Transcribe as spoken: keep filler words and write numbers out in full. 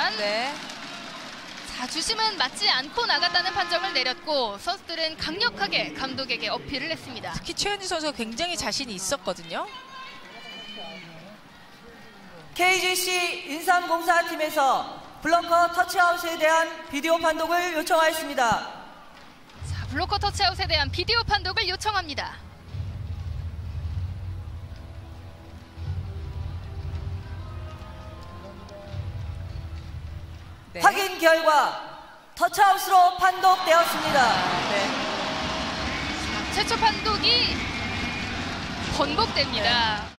있었지만 네. 자, 주심은 맞지 않고 나갔다는 판정을 내렸고 선수들은 강력하게 감독에게 어필을 했습니다. 특히 최현지 선수가 굉장히 자신이 있었거든요. 케이지씨 인삼공사팀에서 블렁커 터치아웃에 대한 비디오 판독을 요청하였습니다. 자, 블로커 터치아웃에 대한 비디오 판독을 요청합니다. 네. 확인 결과 터치아웃으로 판독되었습니다. 네. 최초 판독이 번복됩니다.